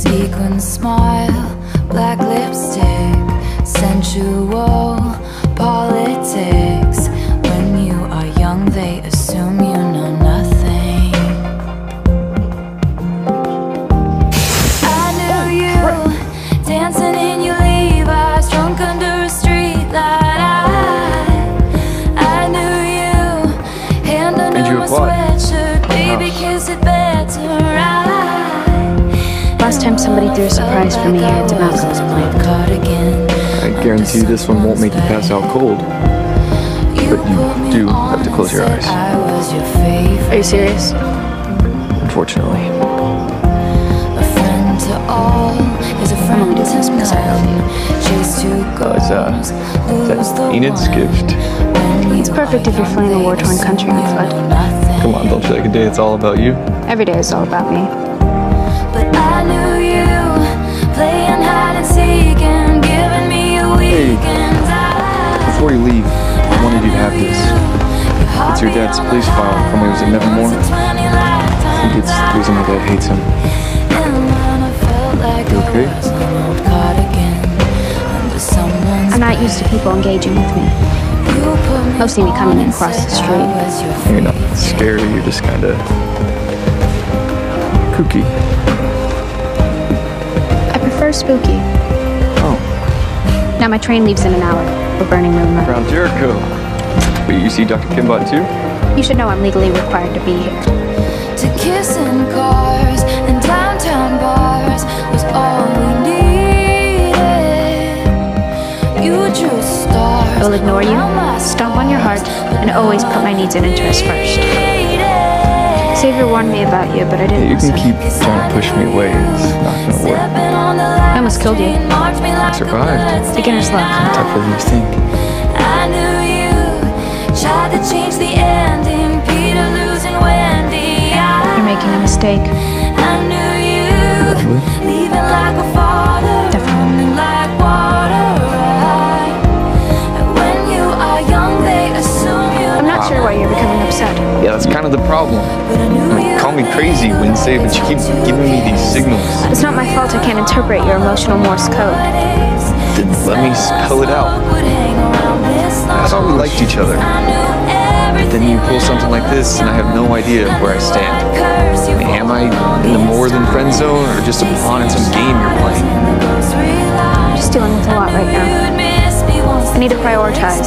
Sequin smile, black lipstick, sensual politics. When you are young, they assume you know nothing. I knew you dancing in your Levi's, drunk under a street light. I knew you, hand under my sweatshirt, baby, kiss it better. Last time somebody threw a surprise for me, I had to mouse this plant. Cardigan. I guarantee this one won't make you pass out cold. But you do have to close your eyes. Are you serious? Unfortunately. I'm only doing this because I love you. Oh, is that Enid's gift? It's perfect if you're fleeing a war-torn country on foot. Come on, don't you like a day it's all about you? Every day is all about me. But I knew you, playing hide and seek and giving me a weekend. Before you leave, I wanted you to have this. It's your dad's police file from when he was in Nevermore. I think it's the reason my dad hates him. You okay? I'm not used to people engaging with me. Mostly me coming in across the street. You're not scary, you're just kinda kooky. I prefer spooky. Oh. Now my train leaves in an hour. We're burning rumor. Around Jericho. But you see Dr. Kimbot too? You should know I'm legally required to be here. To kiss in cars and downtown bars was all we needed. You drew stars. I will ignore you, stomp on your heart, and always put my needs and interests first. Xavier warned me about you, but I didn't You can listen. keep trying to push me away. It's not gonna work. I almost killed you. I survived. Beginner's luck. Tougher than you think. I knew you tried to change the ending, Peter losing Wendy. You're making a mistake. I knew you leaving like a father, Definitely. like water. When you are young, they assume you. I'm not sure why you're becoming upset. Yeah, that's kind of the problem. Call me crazy, Wednesday, but you keep giving me these signals. It's not my fault I can't interpret your emotional Morse code. Then let me spell it out. I thought we liked each other. But then you pull something like this, and I have no idea where I stand. Am I in the more than friend zone, or just a pawn in some game you're playing? I'm just dealing with a lot right now. I need to prioritize.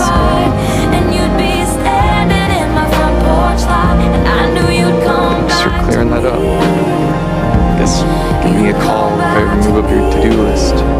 Thanks for clearing that up. Guess give me a call if I ever move up your to-do list.